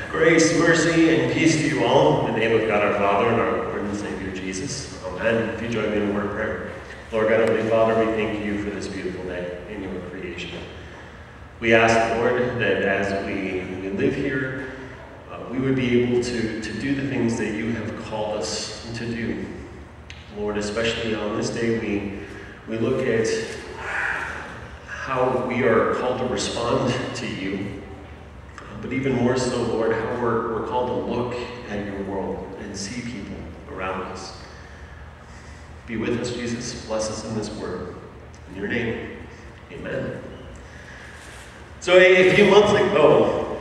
Grace, mercy, and peace to you all in the name of God our Father and our Lord and Savior Jesus. Amen. If you join me in a word of prayer. Lord God, Heavenly Father, we thank you for this beautiful day in your creation. We ask, Lord, that as we live here, we would be able to do the things that you have called us to do. Lord, especially on this day, we look at how we are called to respond to you. But even more so, Lord, how we're called to look at your world and see people around us. Be with us, Jesus. Bless us in this word. In your name, amen. So a few months ago,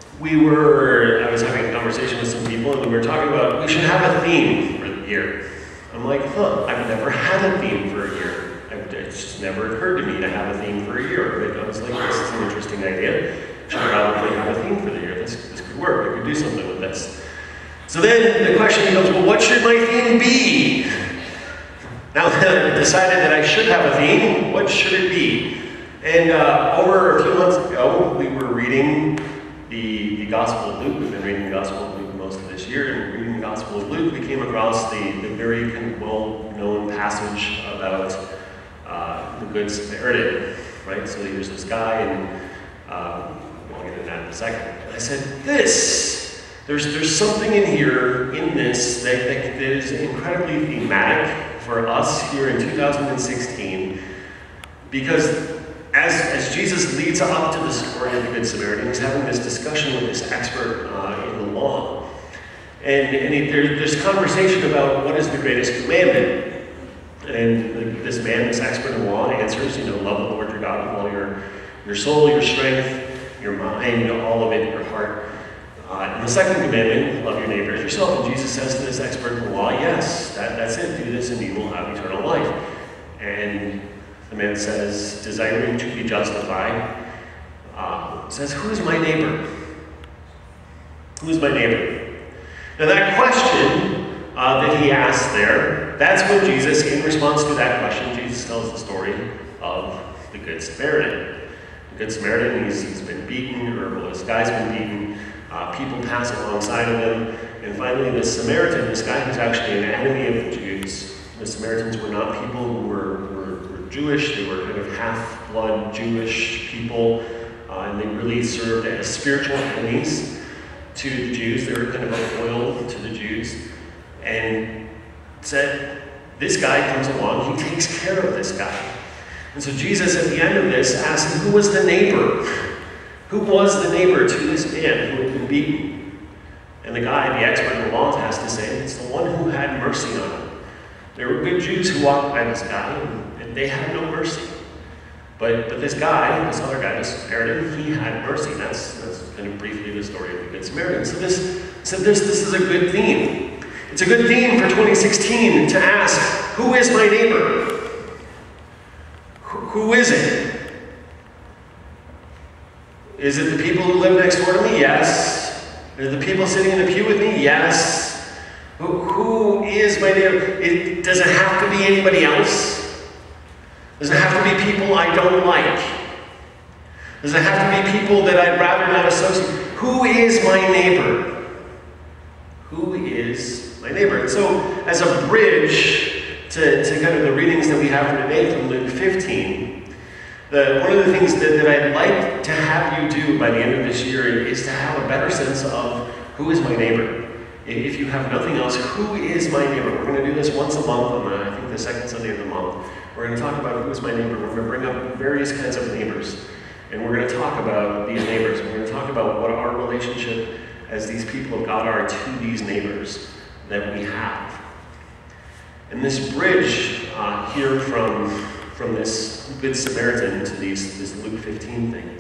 I was having a conversation with some people, and we were talking about we should have a theme for the year. I'm like, I've never had a theme for a year. It's just never occurred to me to have a theme for a year. But I was like, this is an interesting idea. Should probably have a theme for the year. This could work. We could do something with this. So then the question becomes, well, what should my theme be? Now that I've decided that I should have a theme, what should it be? And over a few months ago, we were reading the Gospel of Luke. We've been reading the Gospel of Luke most of this year, and reading the Gospel of Luke, we came across the very kind of well-known passage about the Good Samaritan, right? So there's this guy, and I'll get into that in a second. And I said, there's something in here, in this, that is incredibly thematic for us here in 2016, because as Jesus leads up to the story of the Good Samaritan, he's having this discussion with this expert in the law. And there's conversation about what is the greatest commandment. And this man, this expert in the law, answers, love the Lord your God with all your soul, your strength, your mind, all of it, your heart. And the second commandment, love your neighbor as yourself. And Jesus says to this expert in the law, yes, that's it. Do this and you will have eternal life. And the man says, desiring to be justified, says, who is my neighbor? Who is my neighbor? Now that question that he asked there, that's what Jesus, in response to that question, Jesus tells the story of the Good Samaritan. The Good Samaritan, he's been beaten, this guy's been beaten, people pass alongside of him, and finally this Samaritan, this guy who's actually an enemy of the Jews. The Samaritans were not people who were Jewish, they were kind of half-blood Jewish people, and they really served as spiritual enemies to the Jews. They were kind of a foil to the Jews. And said, this guy comes along, he takes care of this guy. And so Jesus, at the end of this, asked him, who was the neighbor? Who was the neighbor to this man who had been beaten? And the guy, the expert in the law, has to say, it's the one who had mercy on him. There were good Jews who walked by this guy, and they had no mercy. But this guy, this other guy, this Samaritan, he had mercy. That's kind of briefly the story of the Good Samaritan. So this is a good theme. It's a good theme for 2016 to ask, who is my neighbor? Who is it? Is it the people who live next door to me? Yes. Are the people sitting in the pew with me? Yes. Who is my neighbor? Does it have to be anybody else? Does it have to be people I don't like? Does it have to be people that I'd rather not associate? Who is my neighbor? Who is my neighbor? And so, as a bridge to kind of the readings that we have for today from Luke 15, one of the things that I'd like to have you do by the end of this year is to have a better sense of who is my neighbor. If you have nothing else, who is my neighbor? We're going to do this once a month on I think the second Sunday of the month. We're going to talk about who is my neighbor. We're going to bring up various kinds of neighbors. And we're going to talk about these neighbors. We're going to talk about what our relationship as these people of God are to these neighbors that we have. And this bridge here from this Good Samaritan to this Luke 15 thing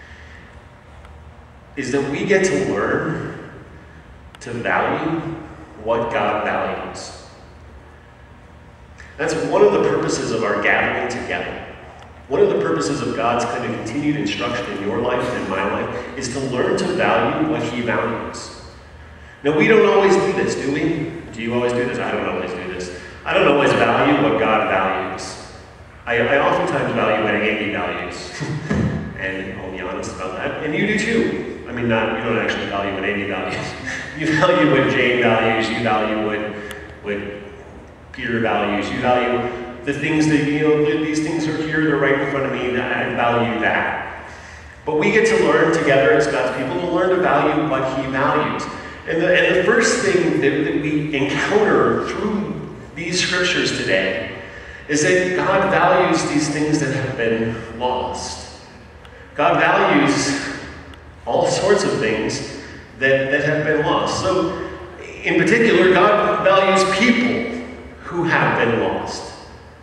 is that we get to learn to value what God values. That's one of the purposes of our gathering together. One of the purposes of God's kind of continued instruction in your life and in my life is to learn to value what He values. Now, we don't always do this, do we? Do you always do this? I don't always do this. I don't always value what God values. I oftentimes value what Andy values. And I'll be honest about that. And you do too. I mean, not, you don't actually value what Andy values. You value what Jane values, you value what Peter values, you value the things that, these things are here, they're right in front of me, and I value that. But we get to learn together as God's people to learn to value what he values. And the first thing that we encounter through these scriptures today is that God values these things that have been lost. God values all sorts of things that have been lost. So, in particular, God values people who have been lost.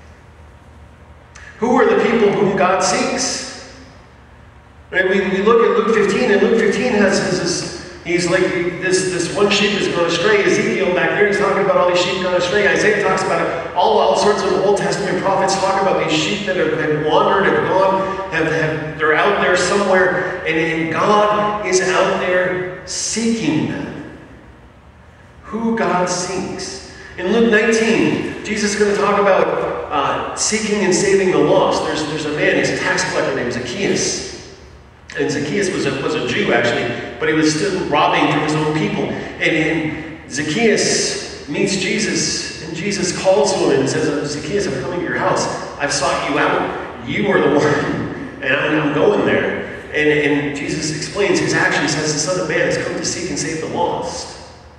Who are the people whom God seeks? Right? We look at Luke 15, and Luke 15 has this, he's like, this one sheep has gone astray. Ezekiel back there, he's talking about all these sheep gone astray. Isaiah talks about it. All sorts of Old Testament prophets talk about these sheep that have wandered, have gone, they're out there somewhere, and God is out there seeking them. Who God seeks. In Luke 19, Jesus is going to talk about seeking and saving the lost. There's a man, he's a tax collector named Zacchaeus. And Zacchaeus was a Jew, actually, but he was still robbing from his own people. And Zacchaeus meets Jesus, and Jesus calls to him and says, Zacchaeus, I'm coming to your house. I've sought you out. You are the one, and I'm going there. And Jesus explains his actions as the Son of Man has come to seek and save the lost.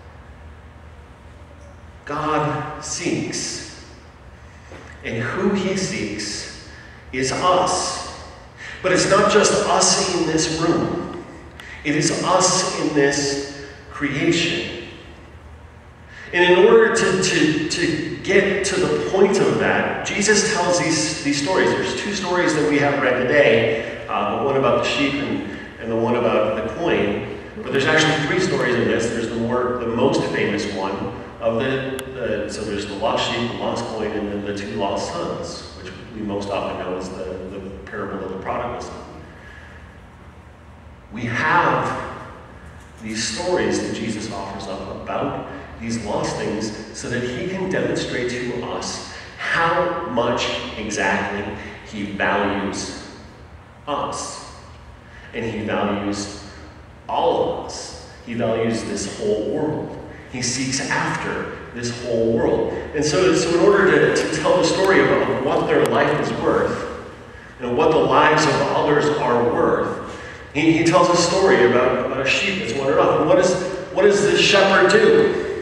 God seeks. And who he seeks is us. But it's not just us in this room. It is us in this creation. And in order to get to the point of that, Jesus tells these stories. There's two stories that we have read today. The one about the sheep and the one about the coin. But there's actually three stories in this. There's the most famous one of so there's the lost sheep, the lost coin, and then the two lost sons, which we most often know as the parable of the prodigal son. We have these stories that Jesus offers up about these lost things so that he can demonstrate to us how much exactly he values us. And he values all of us. He values this whole world. He seeks after this whole world. And so in order to tell the story about what their life is worth, what the lives of others are worth, he tells a story about a sheep that's wandered off. And what does this shepherd do?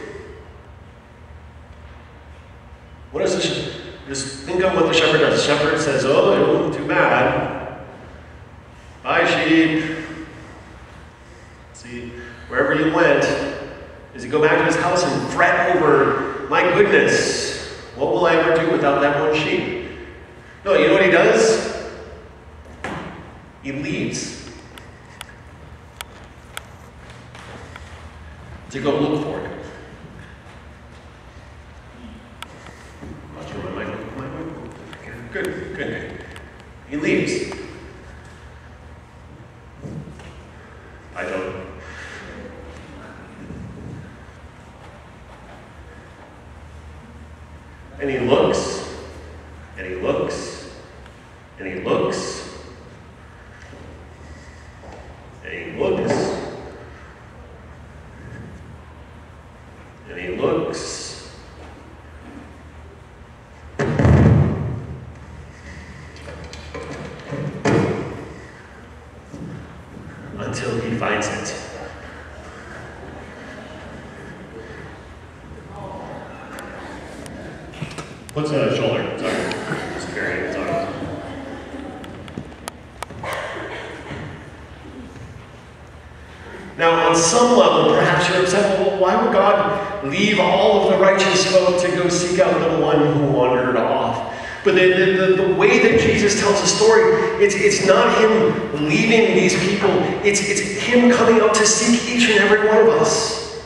What does this? Just think of what the shepherd does. The shepherd says, "Oh, it wasn't too bad. Bye, sheep. See, wherever you went." Does he go back to his house and fret over, my goodness, what will I ever do without that one sheep? No, you know what he does? He leaves to go look for it. I'm not sure my mic. Good. He leaves. I don't. And he looks, and he looks, and he looks, and he looks, and he looks. Until he finds it. Puts it on his shoulder. Sorry. Just carrying it. Sorry. Now, on some level, perhaps you're upset, well, why would God leave all of the righteous folk to go seek out the one who wandered off? But the way that Jesus tells the story, it's not him leaving these people. It's him coming out to seek each and every one of us.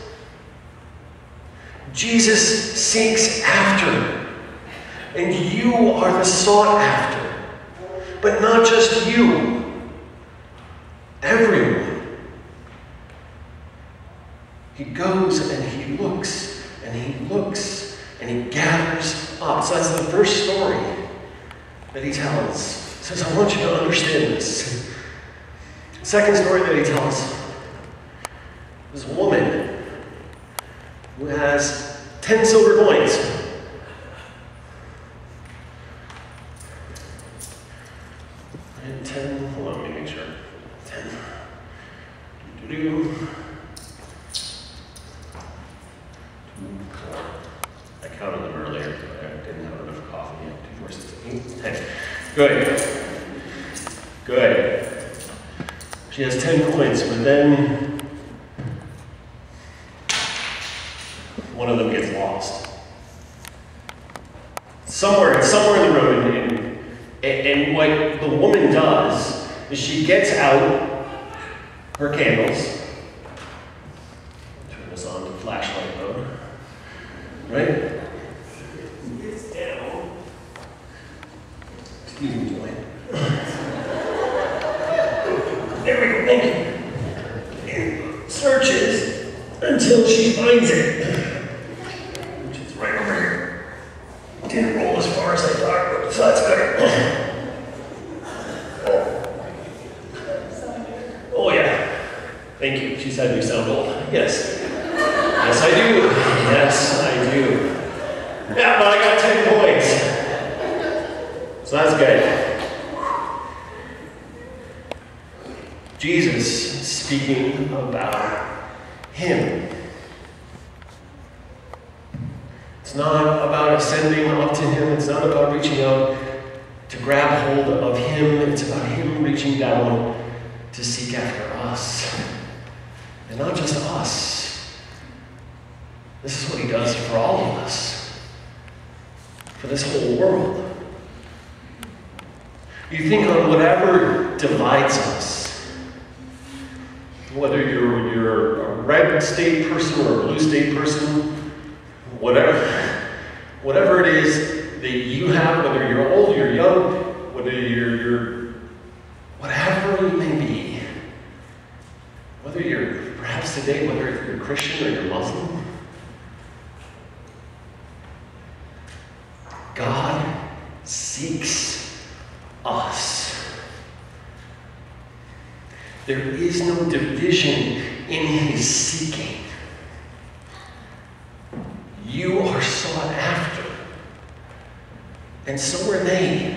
Jesus seeks after. And you are the sought after. But not just you. Everyone. He goes and he looks and he looks and he gathers up. So that's the first story that he tells. He says, I want you to understand this. Second story that he tells This woman who has 10 silver coins. And 10, hold on, let me make sure. 10. I counted them earlier, but I didn't have enough coffee yet. 2, 4, 6, 8, 10. Good. Good. She has 10 coins, but then one of them gets lost. Somewhere in the road, and what the woman does is she gets out her candles. Turn this on to flashlight mode. Right? It's down. Excuse me, Joanne. There we go, thank you. And searches until she finds it. Which is right over here. Didn't roll as far as I thought, so that's good. Oh yeah. Thank you. She said you sound old. Yes. Yes, I do. Yes, I do. Yeah, but I got 10 points. So that's good. Jesus speaking about him. It's not about ascending up to him. It's not about reaching out to grab hold of him. It's about him reaching down to seek after us. And not just us. This is what he does for all of us. For this whole world. You think on whatever divides us. Whether you're a red state person or a blue state person, whatever it is that you have, whether you're old, you're young, whether you're whatever you may be, whether you're perhaps today, whether you're Christian or you're Muslim, God seeks us. There is no division in his seeking. You are sought after. And so are they.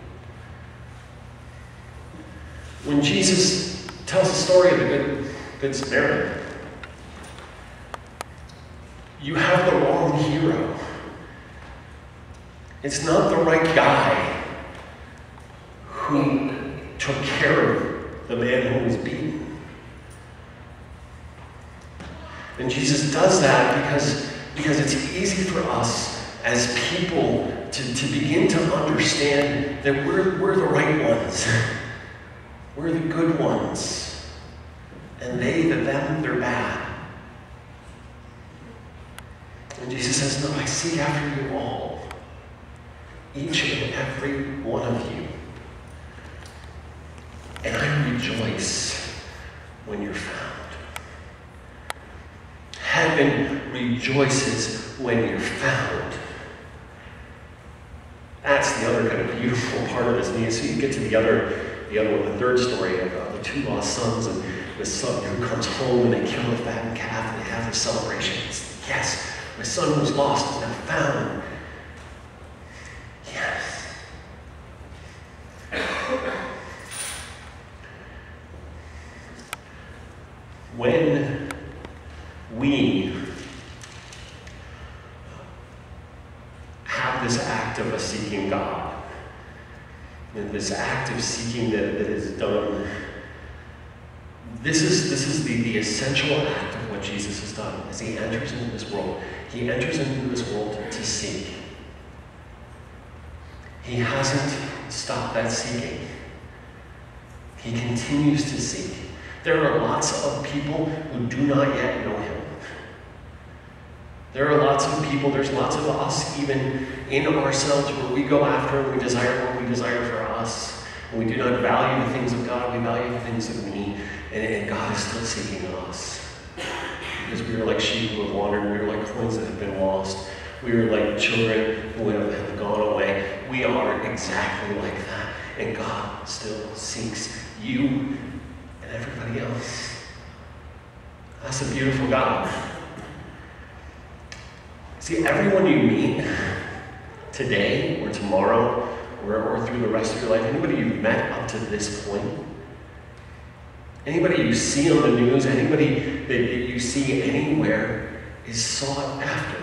When Jesus tells the story of the Good Samaritan, you have the wrong hero. It's not the right guy who took care of the man who was beaten. And Jesus does that because it's easy for us as people to begin to understand that we're the right ones. We're the good ones. And they, the them, they're bad. And Jesus says, no, I seek after you all. Each and every one of you. And I rejoice when you're found. Heaven rejoices when you're found. That's the other kind of beautiful part of this. And so you get to the other one, the third story of the 2 lost sons, and the son who comes home and they kill the fattened calf and they have this celebration. It's, yes, my son was lost is now found. Yes. When we have this act of us seeking God, and this act of seeking that is done, this is the essential act of what Jesus has done. As he enters into this world, he enters into this world to seek. He hasn't stopped that seeking. He continues to seek. There are lots of people who do not yet know him. There are lots of people, there's lots of us even in ourselves where we go after and we desire what we desire for us. And we do not value the things of God, we value the things of me. And God is still seeking us. Because we are like sheep who have wandered, we are like coins that have been lost. We are like children who have gone away. We are exactly like that. And God still seeks you and everybody else. That's a beautiful God. See, everyone you meet today or tomorrow or through the rest of your life, anybody you've met up to this point, anybody you see on the news, anybody that you see anywhere is sought after.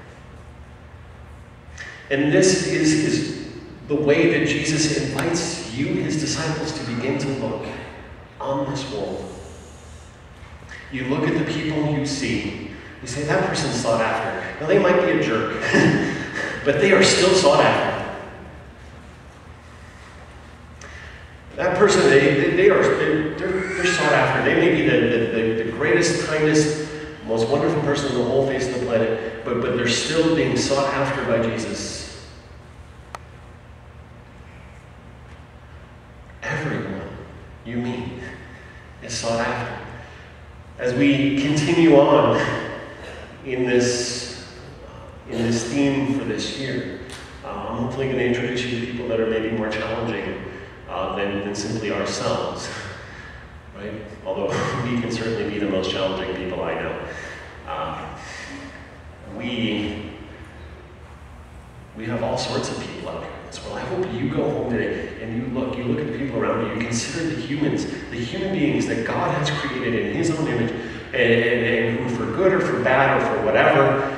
And this is the way that Jesus invites you, his disciples, to begin to look on this world. You look at the people you see, you say, that person's sought after. Now, they might be a jerk, but they are still sought after. That person, they're sought after. They may be the greatest, kindest, most wonderful person on the whole face of the planet, but they're still being sought after by Jesus. Everyone you meet is sought after. As we continue on in this theme for this year, I'm hopefully going to introduce you to people that are maybe more challenging than simply ourselves, right? Although we can certainly be the most challenging people I know. We have all sorts of people out here in this world. I hope you go home today and you look at the people around you, you consider the human beings that God has created in his own image, and who, for good or for bad or for whatever,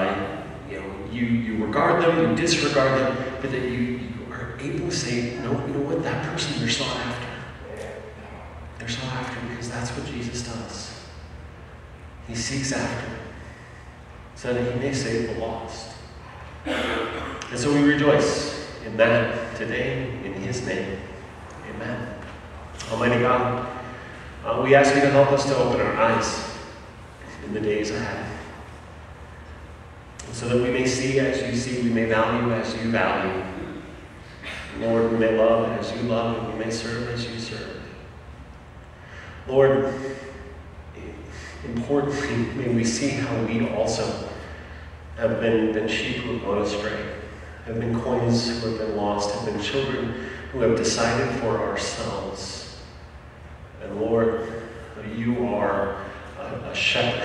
you regard them, you disregard them, but that you are able to say, no, you know what, that person, they're sought after. They're sought after because that's what Jesus does. He seeks after them so that he may save the lost. And so we rejoice in that today, in his name. Amen. Almighty God, we ask you to help us to open our eyes in the days ahead, so that we may see as you see, we may value as you value. Lord, we may love as you love, and we may serve as you serve. Lord, importantly, may we see how we also have been sheep who have gone astray, have been coins who have been lost, have been children who have decided for ourselves. And Lord, you are a shepherd.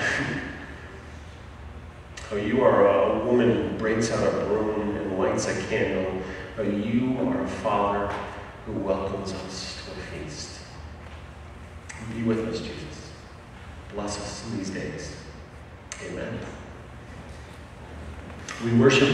You are a woman who breaks out a broom and lights a candle. You are a Father who welcomes us to a feast. Be with us, Jesus. Bless us in these days. Amen. We worship